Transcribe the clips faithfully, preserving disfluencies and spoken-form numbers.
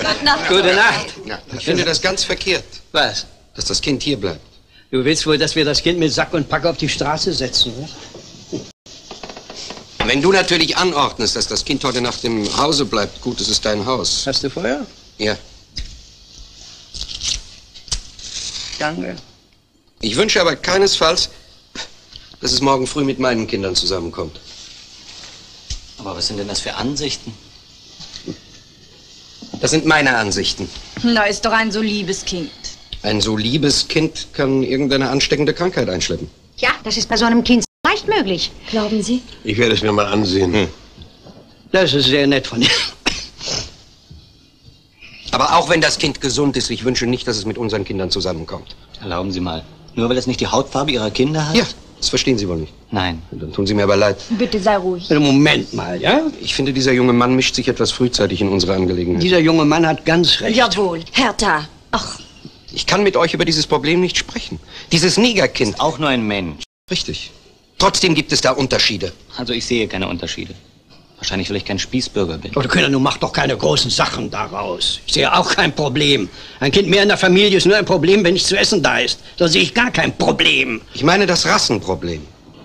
Gute Nacht. Gute Nacht. Ja, ich finde das ganz verkehrt. Was? Dass das Kind hier bleibt. Du willst wohl, dass wir das Kind mit Sack und Pack auf die Straße setzen, ne? Wenn du natürlich anordnest, dass das Kind heute Nacht im Hause bleibt, gut, es ist dein Haus. Hast du Feuer? Ja. Danke. Ich wünsche aber keinesfalls, dass es morgen früh mit meinen Kindern zusammenkommt. Aber was sind denn das für Ansichten? Das sind meine Ansichten. Na, ist doch ein so liebes Kind. Ein so liebes Kind kann irgendeine ansteckende Krankheit einschleppen. Ja, das ist bei so einem Kind leicht möglich. Glauben Sie? Ich werde es mir mal ansehen. Hm. Das ist sehr nett von dir. Aber auch wenn das Kind gesund ist, ich wünsche nicht, dass es mit unseren Kindern zusammenkommt. Erlauben Sie mal. Nur weil es nicht die Hautfarbe Ihrer Kinder hat? Ja, das verstehen Sie wohl nicht. Nein. Dann tun Sie mir aber leid. Bitte sei ruhig. Moment mal, ja? Ich finde, dieser junge Mann mischt sich etwas frühzeitig in unsere Angelegenheit. Dieser junge Mann hat ganz recht. Jawohl. Hertha. Ach. Ich kann mit euch über dieses Problem nicht sprechen. Dieses Negerkind. Ist auch nur ein Mensch. Richtig. Trotzdem gibt es da Unterschiede. Also ich sehe keine Unterschiede. Wahrscheinlich, weil ich kein Spießbürger bin. Oder Kinder, nun mach doch keine großen Sachen daraus. Ich sehe auch kein Problem. Ein Kind mehr in der Familie ist nur ein Problem, wenn nichts zu essen da ist. Da sehe ich gar kein Problem. Ich meine das Rassenproblem.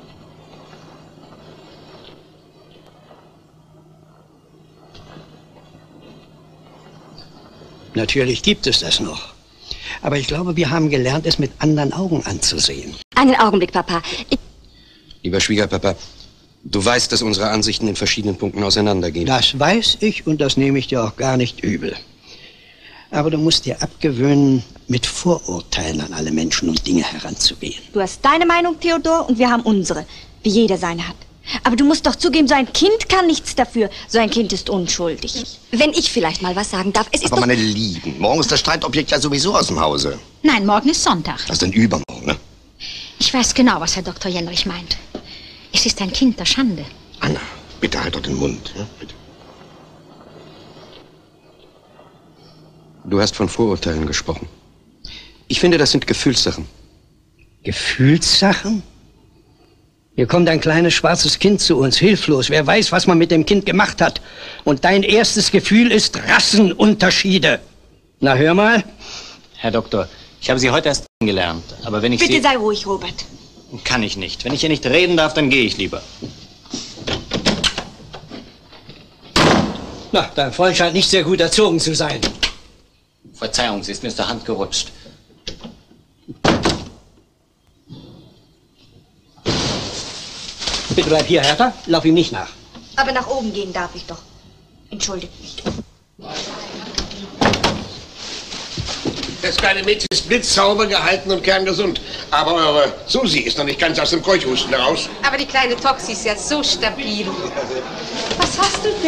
Natürlich gibt es das noch. Aber ich glaube, wir haben gelernt, es mit anderen Augen anzusehen. Einen Augenblick, Papa. Ich Lieber Schwiegerpapa, du weißt, dass unsere Ansichten in verschiedenen Punkten auseinandergehen. Das weiß ich und das nehme ich dir auch gar nicht übel. Aber du musst dir abgewöhnen, mit Vorurteilen an alle Menschen und Dinge heranzugehen. Du hast deine Meinung, Theodor, und wir haben unsere. Wie jeder seine hat. Aber du musst doch zugeben, so ein Kind kann nichts dafür. So ein Kind ist unschuldig. Wenn ich vielleicht mal was sagen darf, es ist Aber doch... meine Lieben, morgen ist das Streitobjekt ja sowieso aus dem Hause. Nein, morgen ist Sonntag. Das ist dann übermorgen, ne? Ich weiß genau, was Herr Doktor Jenrich meint. Es ist ein Kind der Schande. Anna, bitte halt doch den Mund. Ja? Bitte. Du hast von Vorurteilen gesprochen. Ich finde, das sind Gefühlssachen. Gefühlssachen? Hier kommt ein kleines schwarzes Kind zu uns, hilflos. Wer weiß, was man mit dem Kind gemacht hat. Und dein erstes Gefühl ist Rassenunterschiede. Na, hör mal. Herr Doktor, ich habe Sie heute erst kennengelernt. Aber wenn ich Bitte Sie... sei ruhig, Robert. Kann ich nicht. Wenn ich hier nicht reden darf, dann gehe ich lieber. Na, dein Freund scheint nicht sehr gut erzogen zu sein. Verzeihung, sie ist mir aus der Hand gerutscht. Bitte bleib hier, Hertha. Lauf ihm nicht nach. Aber nach oben gehen darf ich doch. Entschuldigt mich. Das kleine Mädchen ist blitzsauber gehalten und kerngesund. Aber eure Susi ist noch nicht ganz aus dem Keuchhusten heraus. Aber die kleine Toxi ist ja so stabil. Was hast du denn?